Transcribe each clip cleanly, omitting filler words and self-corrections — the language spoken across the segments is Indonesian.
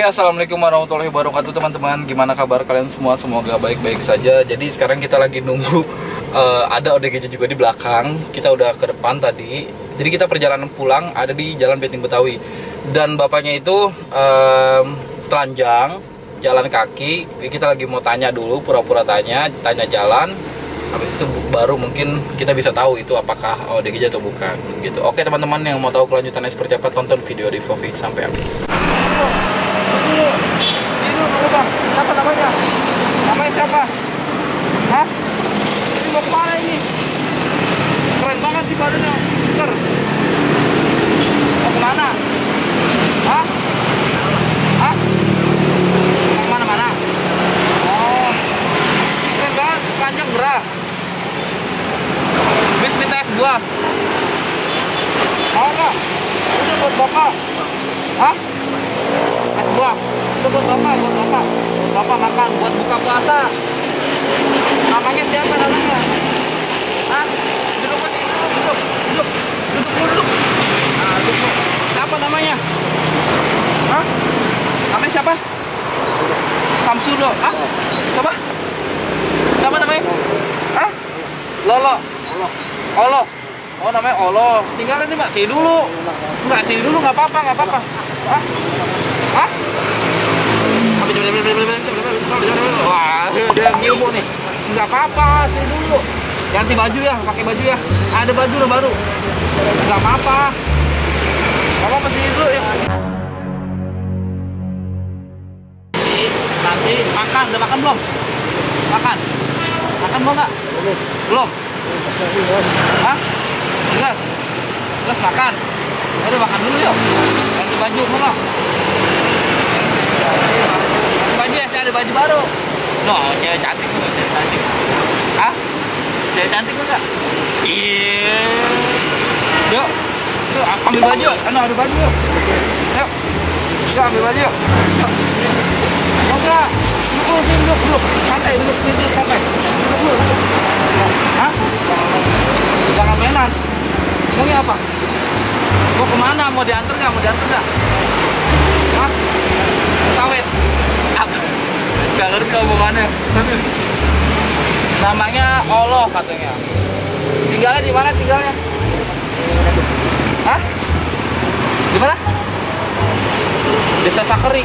Oke, assalamualaikum warahmatullahi wabarakatuh teman-teman. Gimana kabar kalian semua? Semoga baik-baik saja. Jadi sekarang kita lagi nunggu ada ODGJ juga di belakang. Kita udah ke depan tadi. Jadi kita perjalanan pulang ada di Jalan Beting Betawi. Dan bapaknya itu telanjang, jalan kaki. Kita lagi mau tanya dulu, pura-pura tanya jalan. Habis itu baru mungkin kita bisa tahu itu apakah ODGJ atau bukan gitu. Oke teman-teman, yang mau tahu kelanjutannya seperti apa, tonton video di Vovi sampai habis. Siapa namanya? Namanya siapa? Hah? Ini mau kemana ini? Keren banget di badannya. Bentar. Mau kemana? Hah? Hah? Mau kemana-mana? Oh, keren banget, panjang gerah. Bis minta es buah. Mau nggak? Itu buat bapak. Hah? Es buah. Itu buat bapak, bapak makan buat buka puasa. Namanya siapa namanya? Hah? Duduk ke sini, duduk. Nah, duduk. Siapa namanya? Hah? Namanya siapa? Samsudo. Hah? Siapa namanya? Hah? Lolo. Olo. Oh, namanya Olo. Tinggalin nih, Mbak. Sini dulu. Enggak, sini dulu, nggak apa-apa. Hah? Hah? Wah, dia ngilmu nih. Nggak apa-apa, sini dulu. Ganti baju ya, pakai baju ya. Ada baju lo baru. Nggak apa-apa. Kamu sini dulu ya. Nanti makan, udah makan belum? Makan mau nggak? Belum. Hah? Gas makan. Udah makan dulu yuk. Ganti baju mau nggak? Baju ya, saya ada baju baru. No, cewek cantik semua, cewek cantik. Hah? Cewek cantik enggak? Iya. Yuk, ambil baju. Ada baju yuk. Yuk, ambil baju yuk. Mau enggak? Duduk. Santai, duduk santai. Duduk dulu. Hah? Jangan mainan. Maunya apa? Mau kemana? Mau diantar nggak? Hah? Sawit. Apa? Gak ngerti omongannya. Namanya Olo katanya. Tinggalnya di mana tinggalnya? Hah? Di mana? Desa Sakeri.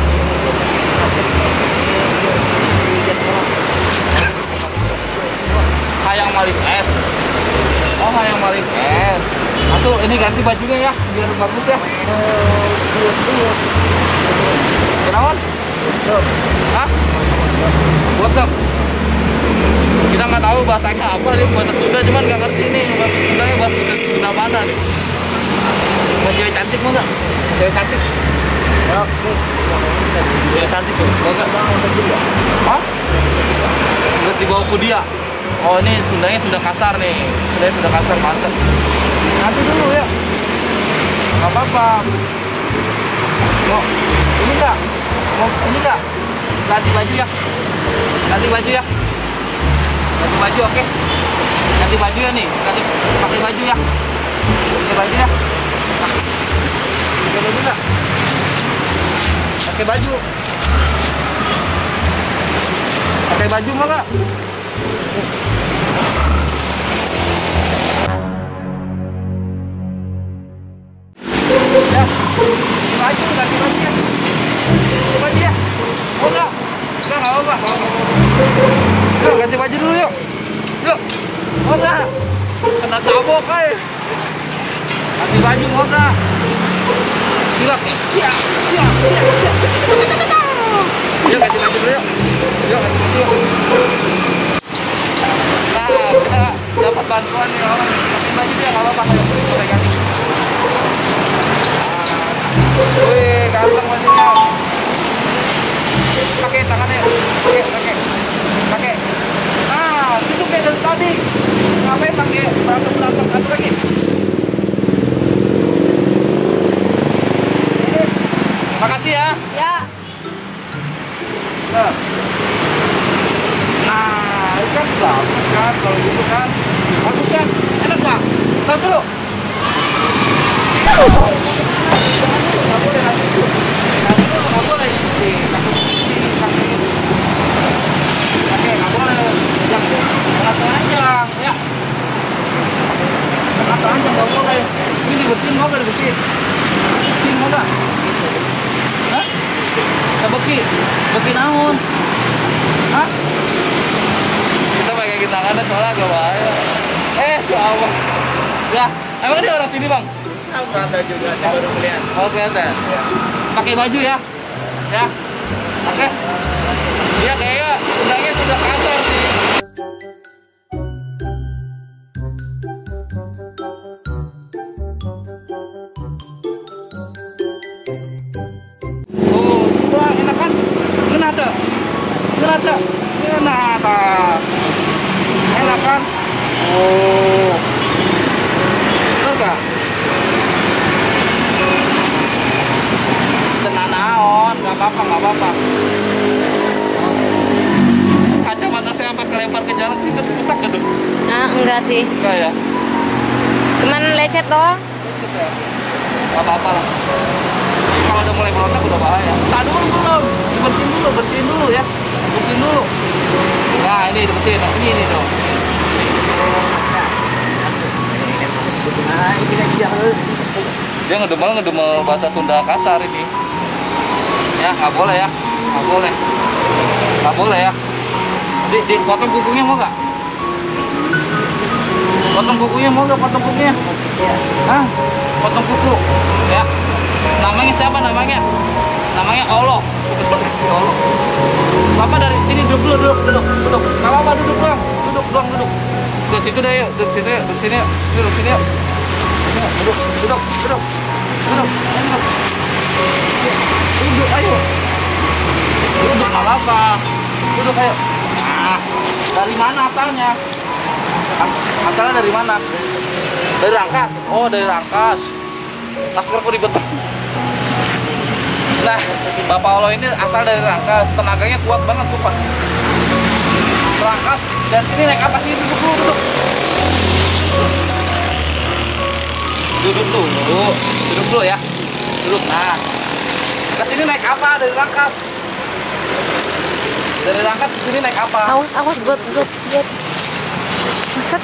Hayang Malik S. Oh, Hayang Malik S. Atuh, ini ganti bajunya ya, biar bagus ya. Kenawan? Hah? WhatsApp? Kita nggak tahu bahasanya apa nih, bahasa Sunda, cuman nggak ngerti nih bahasa Sundanya, bahasa Sunda mana nih. Mau cewek cantik mau nggak? Cewek cantik? Cewek cantik tuh, mau nggak? Hah? Terus dibawa ke dia. Oh, ini Sundanya sudah kasar nih. Sudah kasar, mantep. Nanti dulu ya. Nggak apa-apa. Mau ini nggak? Ganti baju ya. Ganti baju, oke? Ganti baju ya nih. Pakai baju ya. Pakai baju ya. Pakai baju nggak? Pakai baju. Pakai baju mau nggak? Ya, ganti baju ya. Oh enggak? Enggak apa-apa. Yuk, ganti baju dulu yuk. Oh enggak? Kena tabok ay. Ganti baju mau enggak? Siap. Yuk, ganti baju dulu yuk. Nah, kita dapat bantuan nih orang. Ganti baju dia, nggak apa-apa. Kita ganti. Wih, ganteng bajunya. Pakai tangannya, pakai. Nah, itu kayak dari tadi. Ngapain pakai berantem satu lagi? Makasih ya. Ya. Nah, itu kan bagus kan, kalau gitu kan. Bagus kan, enak nggak? Tahu dulu. Nggak boleh. Oke, nggak boleh. Tengah-tengah aja, ya. Tengah-tengah aja nggak boleh. Ini dibersihin mau nggak dibersihin? Bersihin mau nggak? Hah? Beki, beki naon? Hah? Kita pakai tangannya soalnya agak bahaya. Ya Allah. Ya, emang dia orang sini bang? Ada juga, saya baru melihat. Oh kelihatan. Ya. Pakai baju ya? Ya. Oke. Dia kayaknya sundanya sudah kasar sih. Oh, wah enak kan? Kenapa? Enak kan? Oh. Betul gak? Tenang naon, gak apa-apa. Kacamata saya apa kelempar ke jalan sih kesusak gitu. Ah, enggak sih. Enggak ya? Cuman lecet doang. Gak apa-apa lah. Kalau udah mulai berontak udah bahaya. Tak dulu belum. Bersihin dulu ya. Bersihin dulu. Nah ini dibersihin. Ini dong. Dia ngedumel bahasa Sunda kasar ini. Ya nggak boleh ya. Nggak boleh ya. Di potong kukunya mau nggak? Potong kukunya mau nggak? Potong kukunya? Hah? Potong kuku. Ya. Namanya siapa namanya? Namanya Allah. Bukan si Allah. Bapak dari sini duduk. Nggak apa-apa duduk doang. Duduk. Ke situ deh yuk. Duduk sini yuk. Duduk. Duduk, ayo. Duduk nggak apa-apa. Duduk ayo. Nah, dari mana asalnya? Asalnya dari mana? Dari Rangkas. Oh, dari Rangkas. Naskar kok ribet. Nah, Bapak Allah ini asal dari Rangkas. Tenaganya kuat banget, sumpah. Rangkas. Dari sini naik apa sih? Duduk. Duduk dulu ya. Duduk. Nah, ke sini naik apa dari Rangkas? Dari Rangkas ke sini naik apa? Awas buat. Masak.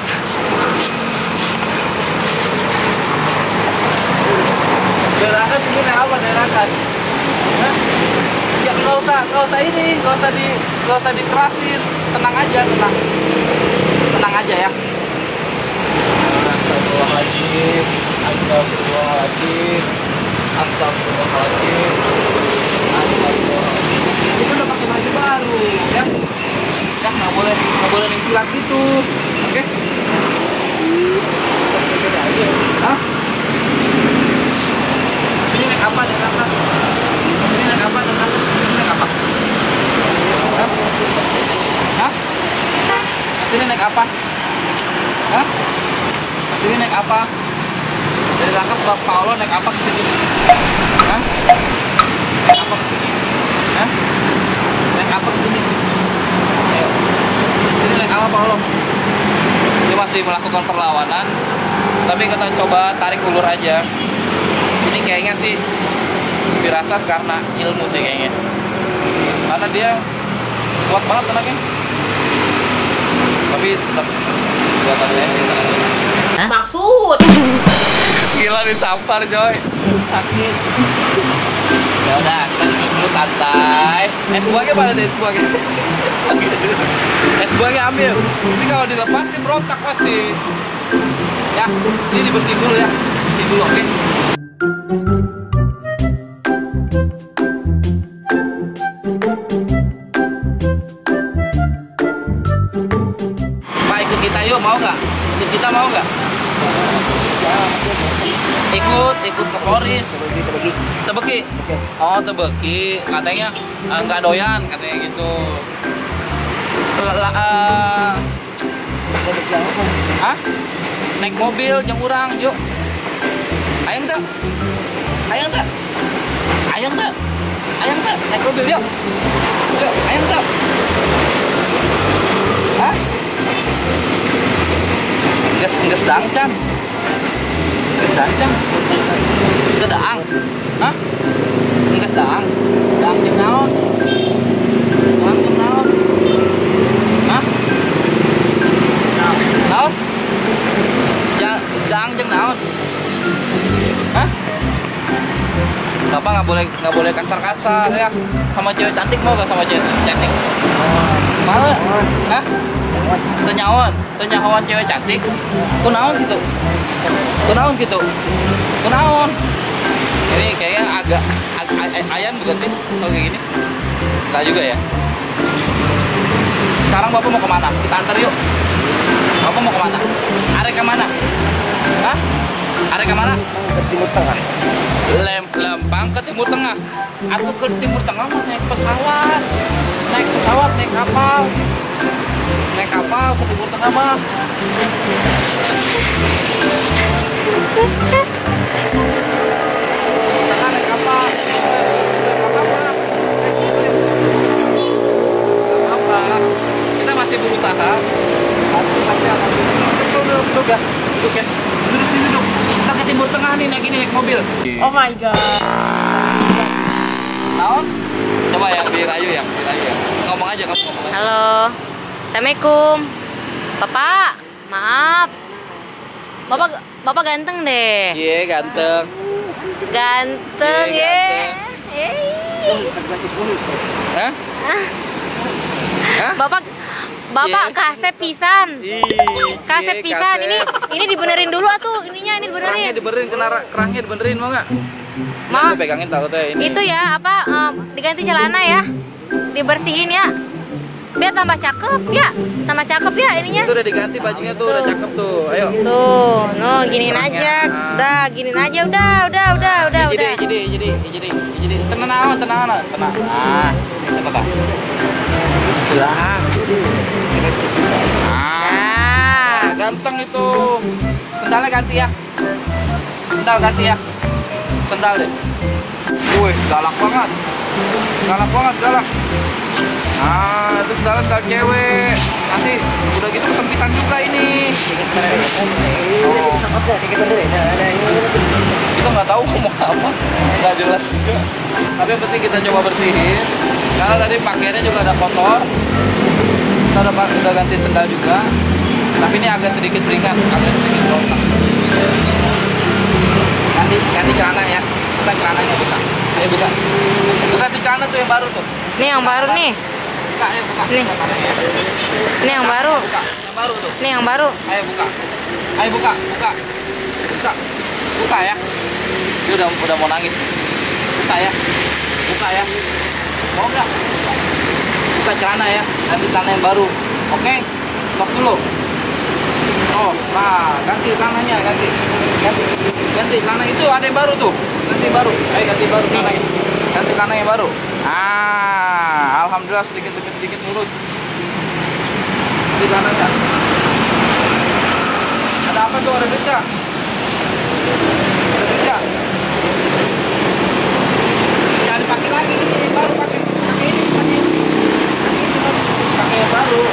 Dari Rangkas sini naik apa? Dari Rangkas? Hah? Ya nggak usah dikerasin. Tenang aja. Tenang aja ya. Astagfirullahaladzim. Kita udah pakai baju baru ya. Ya nggak boleh silat gitu. Oke? Hah? Ini naik apa nih kakak? Ini naik apa? Hah? Sini naik apa? Hah? Sini naik apa? Dari Rangkas Bapak Allah naik apa ke sini? Hah? Naik apa ke sini? Hah? Naik apa ke sini? Ayo. Sini naik apa Pak Allah? Ini masih melakukan perlawanan, tapi kita coba tarik ulur aja. Ini kayaknya sih firasat karena ilmu sih kayaknya. Karena dia kuat banget tenaganya. Tapi tetap buatan saya sih tenaganya. Maksud. Gila ditampar coy. Sakit. Ya udah, kita dulu santai. Es buahnya mana deh es buahnya? Es buahnya ambil. Ini kalau dilepas dia berontak pasti. Ya, ini dibersihin dulu ya. Bersihin dulu, oke? Pak ikut kita yuk, mau nggak? Ikut kita mau nggak? Ikut ke Polres. Tebeki. Oh, Tebeki. Katanya nggak doyan, katanya gitu. Hah? Naik mobil jeung urang, yuk. Hayang teh. Naik mobil yuk. Yuk, hayang teh. Hah? Geus dangcang. Geus daang. Hah? Geus dang. Dang jeung naon? Dang jeung naon? Hah? Naon? Dang jeung naon? Hah? Bapak nggak boleh kasar-kasar ya. Sama cewek cantik mau gak sama cewek cantik? Malah? Hah? Tenyawan cewek cantik. Kunaon gitu? Kunaon gitu? Kunaon? Ini kayaknya agak ayam bukan sih? Kalau kayak gini? Enggak juga ya. Sekarang Bapak mau kemana? Kita antar yuk. Bapak mau kemana? Arek kemana? Hah? Arek kemana? Ke Timur Tengah. Lempang ke Timur Tengah. Atau ke Timur Tengah mah naik pesawat. Naik pesawat, naik kapal. Naik kapal ke Timur Tengah mah. Tengah naik kapal. Apa? Kita masih berusaha. Tapi duduk ya. Duduk ya. Duduk sini duduk. Kita ke Timur Tengah nih naik ini naik mobil. Oh my god. Naon? Coba ya, birayu ya. Ngomong aja kamu ngomong aja. Halo. Assalamualaikum. Bapak, maaf. Bapak ganteng deh. Iya, ganteng. Ganteng Iya, ya. Hah? Hah? Bapak Iya. kasep pisan. Ih, Kasep cie, pisan. kasep. Ini dibenerin dulu atuh. Ininya ini Kerangnya dibenerin. dibenerin, kerangnya dibenerin mau nggak? Mau. Mau pegangin tahu teh ini. Itu ya apa diganti celana ya. Dibersihin ya. Biar tambah cakep ya. Tambah cakep ya ininya. Itu udah diganti bajunya tuh, udah cakep tuh. Ayo. Tuh, no giniin Kerangnya. aja. Udah, giniin aja udah. Jadi tenang. Ah, tenang tak? Lah. Ah. Ganteng itu. Sendalnya ganti ya. Sendal ganti ya. Sendal deh. Wih, galak banget. Galak. Nah, itu sendal cewek. Nanti udah gitu kesempitan juga ini. Oh. Kita nggak tahu ngomong apa, nggak jelas juga. Tapi yang penting kita coba bersihin. Karena tadi pakaiannya juga ada kotor. Kita udah ganti sendal juga. Tapi ini agak sedikit beringas, agak sedikit kotor. Ganti celana ya. Kita celananya buka. Ayo buka. Itu ganti celana tuh yang baru tuh. Nih yang baru nih. Buka, ayo buka. Nih. Celananya ya. Ini yang baru. Buka, yang baru tuh. Nih yang baru. Ayo buka. Buka ya. Dia udah mau nangis. Buka ya. Mau nggak? Buka celana ya. Ganti celana yang baru. Oke. Tos dulu. Oh, nah, ganti celananya, ganti celana itu ada yang baru tuh. Ganti baru. Ayo ganti baru celananya. Ganti celana yang baru. Ah, alhamdulillah sedikit lurus. Ganti celananya. Ada apa tuh? Ada beca. Jangan dipakai lagi, ini baru pakai yang baru.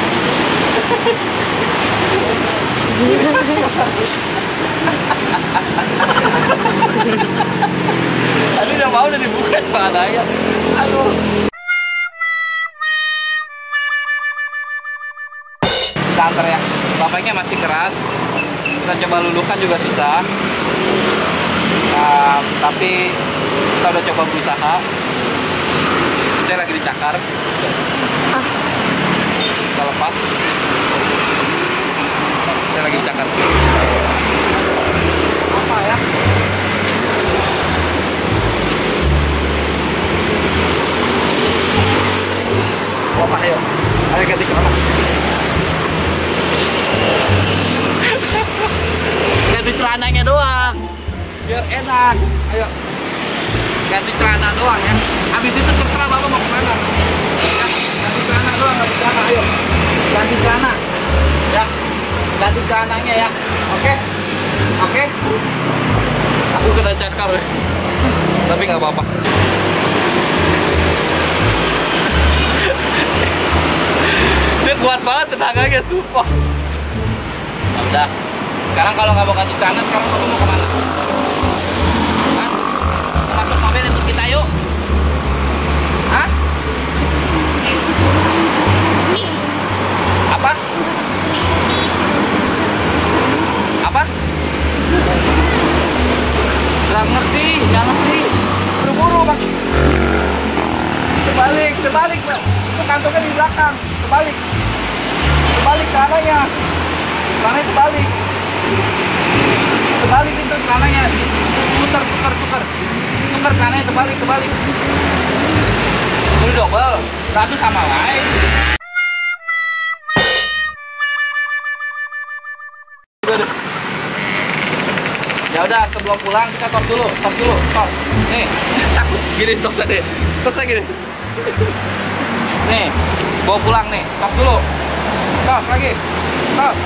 Tadi udah mau udah dibuka celananya. Aduh. Kita antar ya. Bapaknya masih keras. Kita coba luluhkan juga susah. Tapi kita udah coba berusaha. Saya lagi dicakar. Kita lepas. Saya lagi dicakar. Apa ya? Apa ayo? Ayo ganti celana. Ganti celananya doang. Biar enak. Ayo. Ganti celana doang ya. Habis itu terserah Bapak mau kemana. Ya, ganti celana doang, ganti celana. Ayo. Ganti celana. Ya. Ganti celananya ya. Oke. Aku kena cakar. Tapi nggak apa-apa. Dia kuat banget tenaganya, sumpah. Udah. Sekarang kalau nggak mau ganti celana, sekarang Bapak mau kemana? Hah? Masuk mobil ikut kita yuk. celananya terbalik. Terbalik itu celananya. Tukar. Tukar celananya terbalik. Udah double. Satu sama lain. Ya udah, sebelum pulang kita tos dulu. Nih, takut gini tos aja. Tos gini. Nih, bawa pulang nih. Tos dulu. Tos lagi. Tos.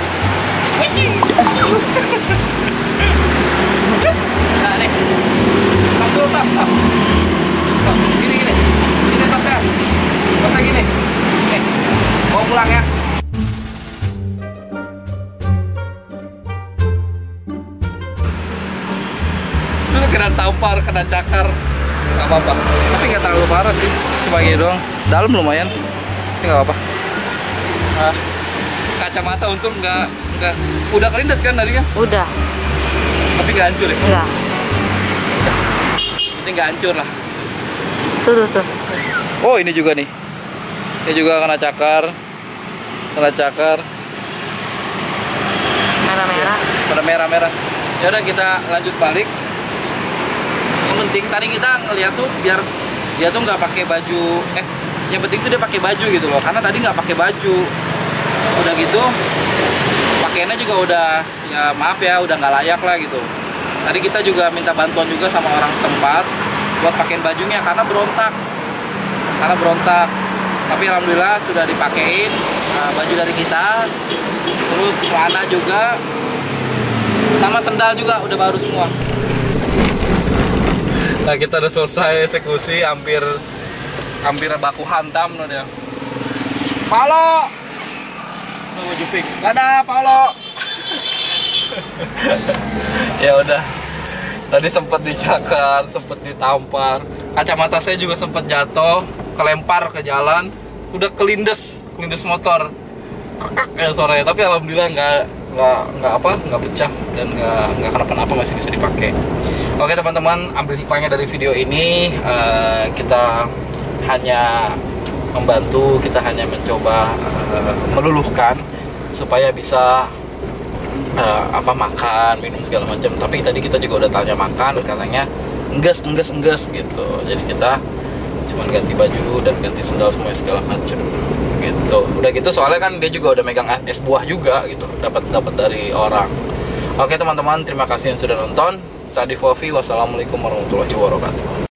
Nah, nih. Tos dulu, tos. Tos. Gini. Ini tosnya. Tosnya gini. Nih, bawa pulang ya. Kena tampar, kena cakar, nggak apa-apa. Tapi nggak terlalu parah sih, cuma gini doang. Dalam lumayan, tapi nggak apa-apa. Kacamata untung nggak udah kelindes kan tadi kan? Udah. Tapi nggak hancur ya? Enggak. Ini nggak hancur lah. Tuh. Oh ini juga nih, ini juga kena cakar. Merah-merah. Pada merah-merah. Ya udah kita lanjut balik. Yang penting tadi kita ngeliat tuh biar dia tuh nggak pakai baju. Yang penting tuh dia pakai baju gitu loh. Karena tadi nggak pakai baju. Udah gitu, pakaiannya juga udah ya maaf ya, udah nggak layak lah gitu. Tadi kita juga minta bantuan juga sama orang setempat buat pakaiin bajunya karena berontak. Tapi alhamdulillah sudah dipakein baju dari kita. Terus celana juga, sama sendal juga udah baru semua. Nah kita udah selesai eksekusi, hampir baku hantam loh dia. Paulo, mau jupik. Dadah Paulo. Ya udah. Tadi sempat dicakar, sempat ditampar. Kacamata saya juga sempat jatuh, kelempar ke jalan, udah kelindes motor. Kekak ya suaranya, tapi alhamdulillah nggak pecah dan nggak kenapa-napa, masih bisa dipakai. Oke teman-teman, ambil hikmahnya dari video ini, kita hanya membantu, kita hanya mencoba meluluhkan supaya bisa makan, minum segala macam. Tapi tadi kita juga udah tanya makan, katanya enggas gitu. Jadi kita cuma ganti baju dan ganti sendal semua segala macam gitu. Udah gitu soalnya kan dia juga udah megang es buah juga gitu, dapat dari orang. Oke teman-teman, terima kasih yang sudah nonton. Sadi Fofi, wassalamualaikum warahmatullahi wabarakatuh.